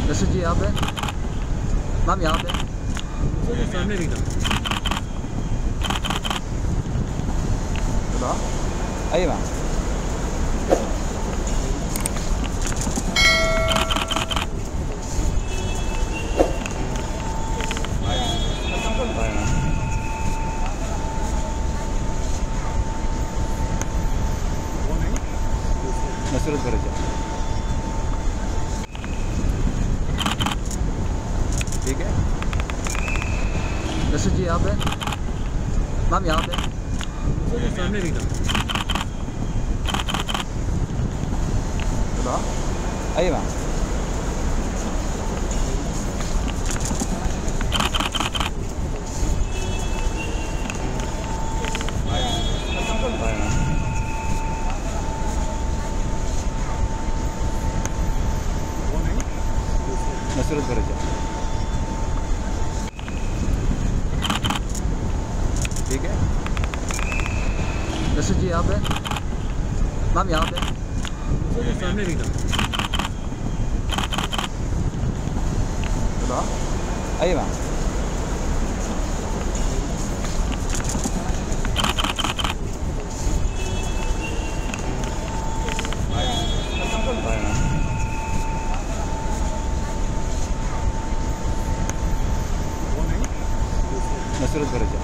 नसर जी यहाँ पे, मैम यहाँ पे सामने भी था। आइए मैम। नसरत बरुचा। ठीक है, नसर जी यहाँ पे, मैम यहाँ पे सामने भी था। आइए मैम। नसरत बरुचा। ठीक है, नसर जी यहाँ पे, मैम यहाँ पे सामने भी था। आइए मैम। नसरत बरुचा।